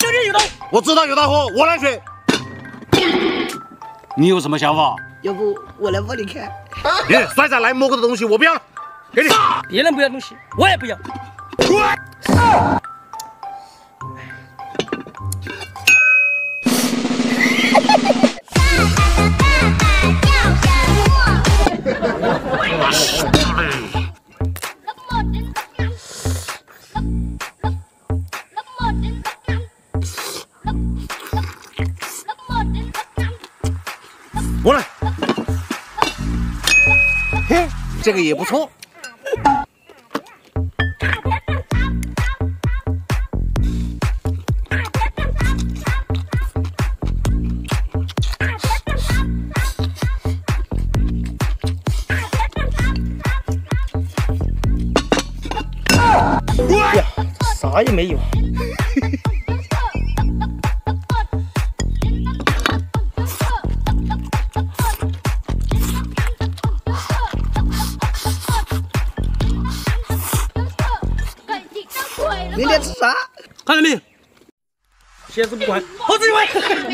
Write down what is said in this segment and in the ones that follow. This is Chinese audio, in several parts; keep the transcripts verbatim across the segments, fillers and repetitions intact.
两天有到。 我知道有大货，我来选。你有什么想法？ 要不我来帮你看。 哎，摔下来摸过的东西我不要了，给你。 别人不要东西，我也不要。 我来。嘿，这个也不错。 呀，啥也没有。 明天吃啥？ 看到没有？先是不管，后自己玩。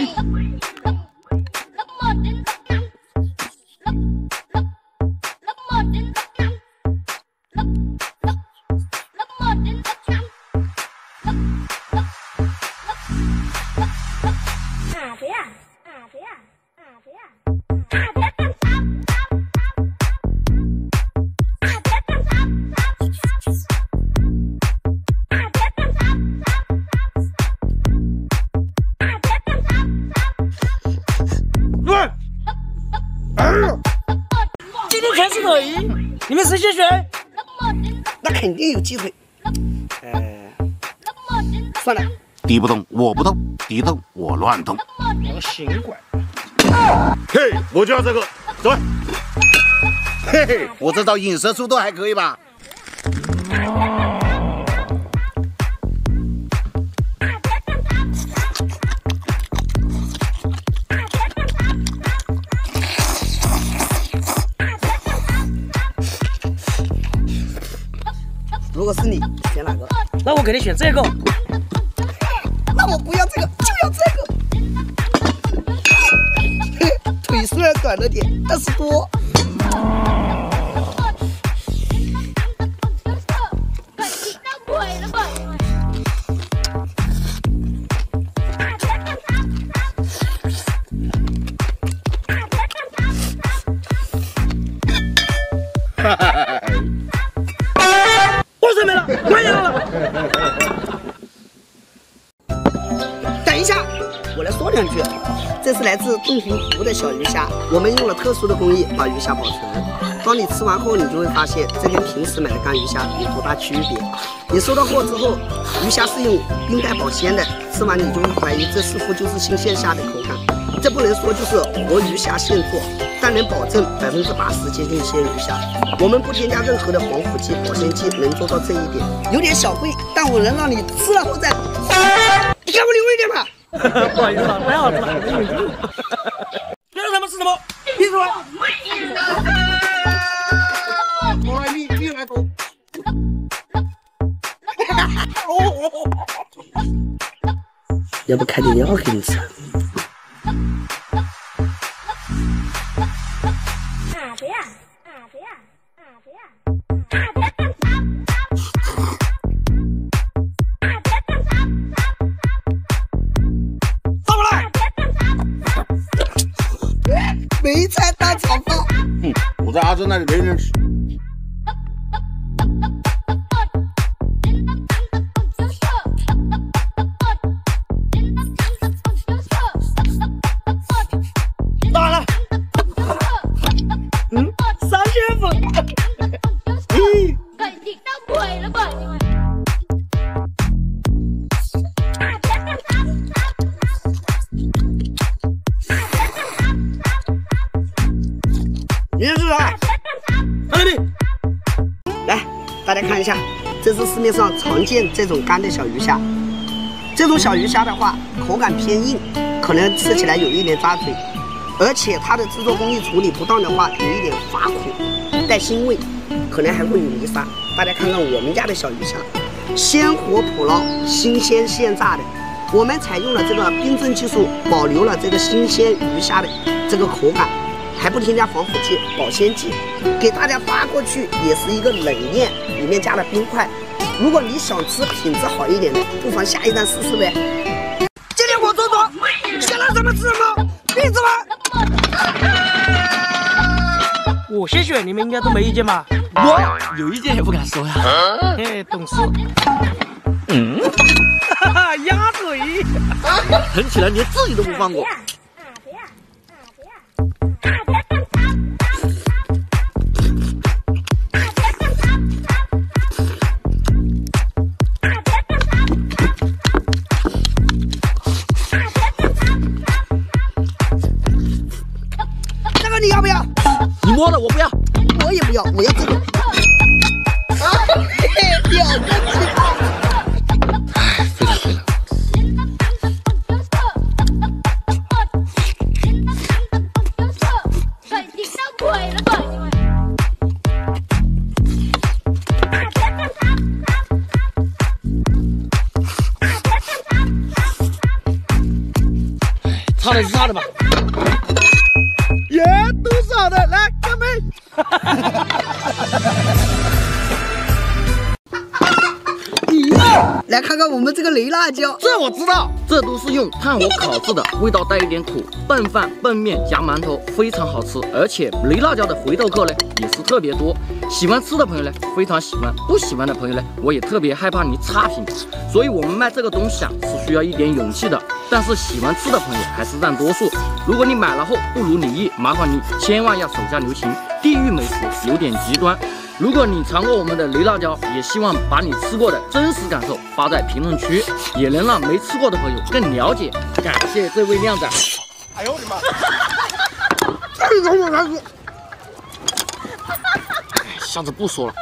今天全是腿，你们谁先选？ 那肯定有鸡腿。呃，算了， 敌不动我不动，敌动我乱动。 我行管。 嘿，我就要这个，走。嘿嘿，我这招引蛇出洞还可以吧？ 如果是你，选哪个？ 那我肯定选这个。 那我不要这个，就要这个。腿虽然短了点，但是多。 哈哈哈！ 我准备了，我也了。 等一下，我来说两句。这是来自洞庭湖的小鱼虾，我们用了特殊的工艺把鱼虾保存。当你吃完后，你就会发现这跟平时买的干鱼虾有多大区别。你收到货之后，鱼虾是用冰袋保鲜的，吃完你就会怀疑这似乎就是新鲜虾的口感。这不能说就是活鱼虾现做，但能保证百分之八十接近鲜鱼虾。我们不添加任何的防腐剂、保鲜剂，能做到这一点。有点小贵，但我能让你吃了后再，你给我离我一点吧。 不好意思啊，太好吃了。要什么吃什么，闭嘴。 我来你，你来做。 要不开点药给你吃？梅菜蛋炒饭。 嗯，我在阿珍那里没人吃。 打了。嗯，三千粉。嗯。你这是啥？看到没？ 来，大家看一下，这是市面上常见这种干的小鱼虾。这种小鱼虾的话，口感偏硬，可能吃起来有一点扎嘴，而且它的制作工艺处理不当的话，有一点发苦，带腥味，可能还会有泥沙。大家看看我们家的小鱼虾，鲜活捕捞，新鲜现炸的， 我们采用了这个冰镇技术，保留了这个新鲜鱼虾的这个口感，还不添加防腐剂、保鲜剂。给大家发过去也是一个冷链，里面加了冰块。如果你想吃品质好一点的，不妨下一站试试呗。今天我做做，想让咱们吃什么？闭嘴吧！ 我先选，你们应该都没意见吧？ 我有意见也不敢说呀。 嘿，懂事。嗯，哈哈，鸭嘴， 狠起来连自己都不放过。 这个你要不要？ 你摸的我不要， 我也不要，我要这个。啊，嘿嘿，表哥。 废了废了。 差的是差的吧？ 耶，都是好的，来干杯！ 来看看我们这个雷辣椒， 这我知道，这都是用炭火烤制的，味道带一点苦，拌饭、拌面夹馒头非常好吃，而且雷辣椒的回头客呢也是特别多。喜欢吃的朋友呢非常喜欢，不喜欢的朋友呢我也特别害怕你差评，所以我们卖这个东西啊是需要一点勇气的。但是喜欢吃的朋友还是占多数。如果你买了后不如你意，麻烦你千万要手下留情，地狱美食有点极端。如果你尝过我们的雷辣椒，也希望把你吃过的真实感受发在评论区，也能让没吃过的朋友更了解。感谢这位靓仔。 哎呦我的妈！ 太难了，难了。 下次不说了。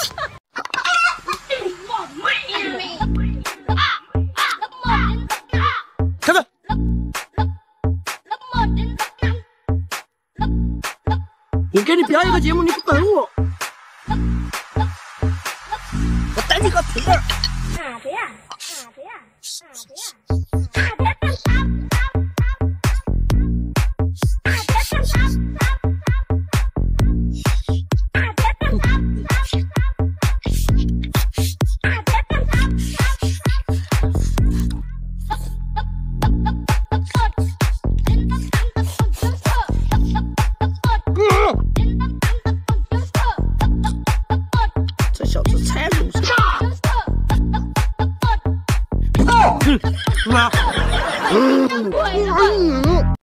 开始。 我给你表演个节目，你不等我。 我等你个腿儿！ 啊不要，啊不要，啊不要。 这小子太鲁蛇。 嗯，妈。 嗯。